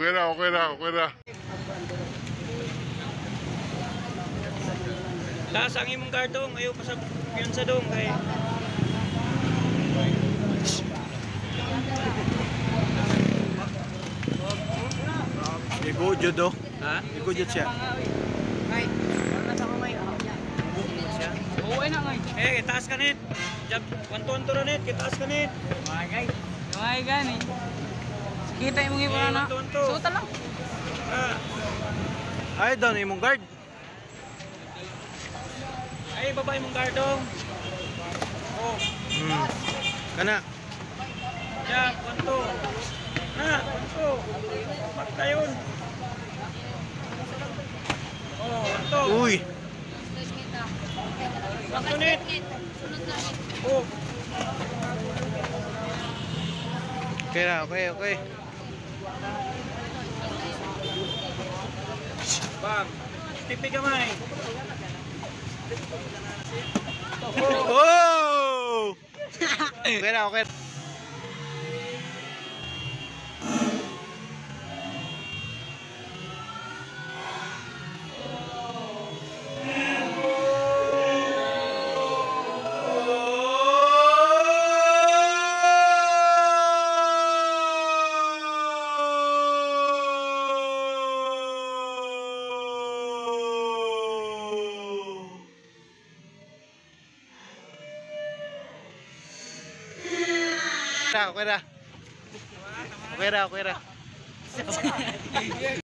Okay na, okay na, okay na. Taas ang imong kartong, ayaw pa sa yun sa dong kay. Igo jud do. Ha? Igo jud siya. Ngay. Wala sa kamay. Oo, ay na ngay. Eh, taas ka nit. Jab, wanto-wanto ra nit, taas ka nit. Magay. Ngay gani. Kita imong ibo na. Wanto-wanto. Suta lang. Ah, Ay down imong guard. ay babae mong kartong. Oh, Kana. jab, wanto. Na, wanto. Bakta yun. Oh, wanto. Uy. Wanto nit. Oh, Okay na, okay, okay. bang. Tipi kamay. Oh! Okay na, okay. Okay na. Okay na, okay na.